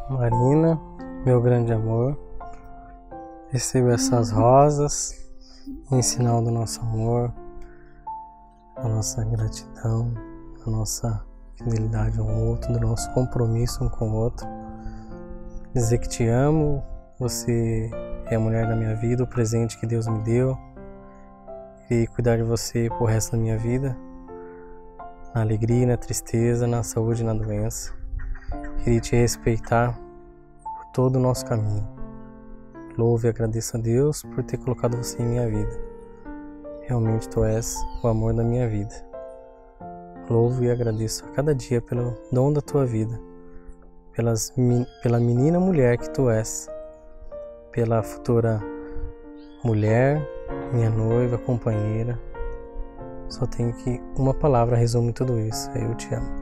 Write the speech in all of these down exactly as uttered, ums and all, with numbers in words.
Marina, meu grande amor, receba essas rosas em sinal do nosso amor, da nossa gratidão, da nossa fidelidade um ao outro, do nosso compromisso um com o outro. Dizer que te amo, você é a mulher da minha vida, o presente que Deus me deu, e cuidar de você pro resto da minha vida, na alegria, na tristeza, na saúde e na doença. Queria te respeitar por todo o nosso caminho. Louvo e agradeço a Deus por ter colocado você em minha vida. Realmente tu és o amor da minha vida. Louvo e agradeço a cada dia pelo dom da tua vida, pelas, pela menina mulher que tu és, pela futura mulher, minha noiva, companheira. Só tenho que uma palavra resume tudo isso: eu te amo.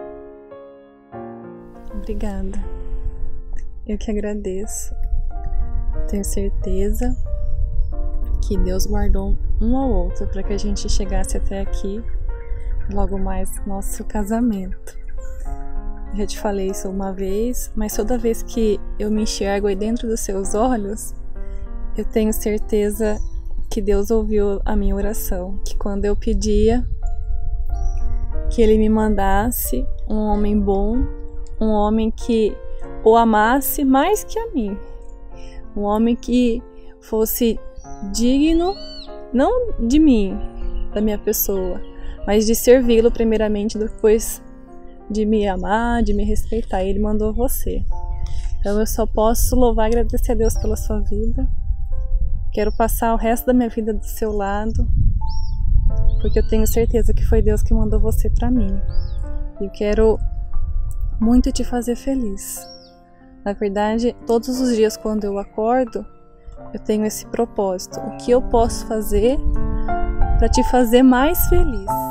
Obrigada. Eu que agradeço. Tenho certeza que Deus guardou um ao outro para que a gente chegasse até aqui, logo mais nosso casamento. Eu já te falei isso uma vez, mas toda vez que eu me enxergo aí dentro dos seus olhos, eu tenho certeza que Deus ouviu a minha oração, que quando eu pedia que Ele me mandasse um homem bom, um homem que o amasse mais que a mim, um homem que fosse digno, não de mim, da minha pessoa, mas de servi-lo primeiramente, depois de me amar, de me respeitar. Ele mandou você. Então eu só posso louvar e agradecer a Deus pela sua vida. Quero passar o resto da minha vida do seu lado, porque eu tenho certeza que foi Deus que mandou você para mim. E eu quero muito te fazer feliz. Na verdade, todos os dias quando eu acordo, eu tenho esse propósito. O que eu posso fazer para te fazer mais feliz?